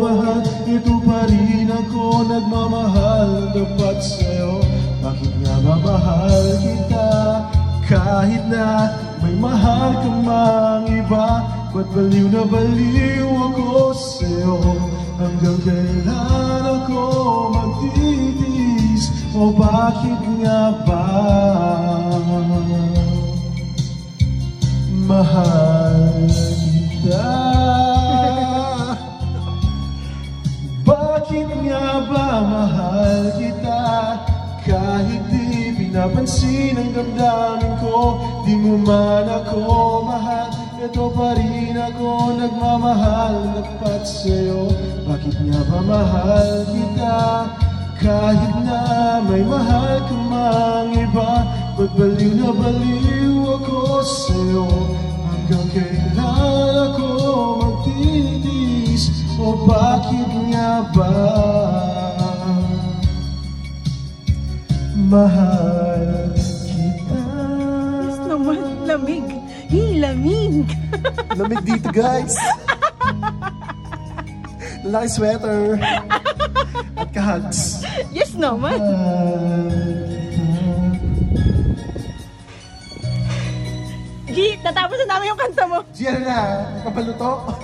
mahal, ito pa rin ako nagmamahal tapat sa'yo. Bakit nga ba mahal kita kahit na may mahal ka mang iba? Ba't baliw na baliw ako sa'yo? Hanggang kailan ako magtitiis? O bakit nga ba mahal kita? Bakit nga ba mahal kita? Kahit di pinapansin ang damdamin ko, di mo man ako mahal, ito pa rin ako nagmamahal tapat sa'yo. Bakit nga ba mahal kita kahit na may mahal ka mang iba? Ba't baliw na baliw ako sa'yo? Hanggang kailan ako magtitiis? O bakit nga ba mahal kita? Yes naman, lamig. Lamig. Lamig dito, guys. Lalaki sweater. At kahags. Yes naman. Gi, tatapos na namin yung kanta mo. Diyan na, kapaluto.